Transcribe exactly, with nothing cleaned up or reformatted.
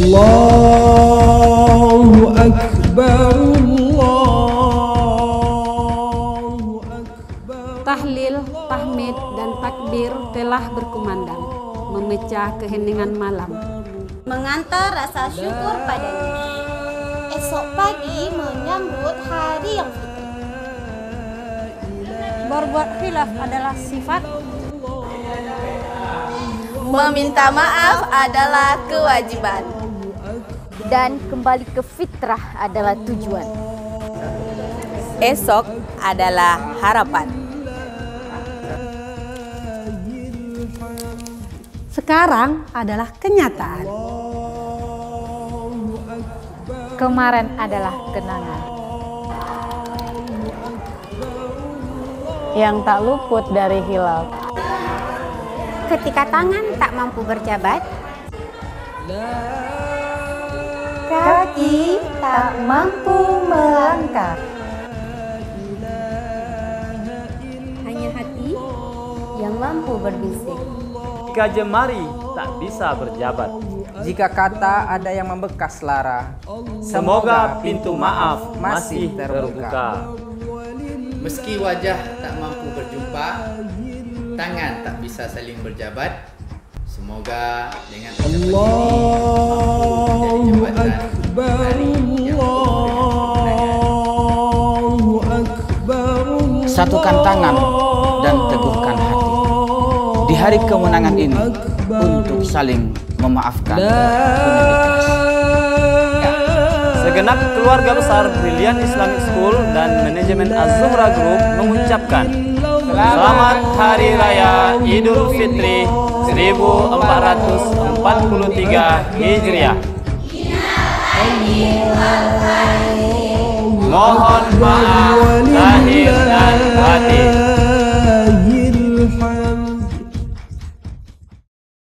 Allahu Akbar, Allahu Akbar. Tahlil, tahmid, dan takbir telah berkumandang, memecah keheningan malam, mengantar rasa syukur padanya. Esok pagi menyambut hari yang fitri. Berbuat khilaf adalah sifat. Meminta maaf adalah kewajiban. Dan kembali ke fitrah adalah tujuan. Esok adalah harapan. Sekarang adalah kenyataan. Kemarin adalah kenangan. Yang tak luput dari hilaf. Ketika tangan tak mampu berjabat, Kaki tak mampu melangkah. hanya hati yang mampu berbisik. Jika jemari tak bisa berjabat, jika kata ada yang membekas lara, semoga pintu maaf masih terbuka. Meski wajah tak mampu berjumpa, tangan tak bisa saling berjabat, semoga dengan Allahu Akbar, Allahu Akbar. Satukan tangan dan teguhkan hati di hari kemenangan ini untuk saling memaafkan. Segenap keluarga besar Brilliant Islamic School dan manajemen Az-Zuhra Group mengucapkan Selamat Hari Raya Idul Fitri seribu empat ratus empat puluh tiga Hijriah. Mohon maaf lahir dan batin.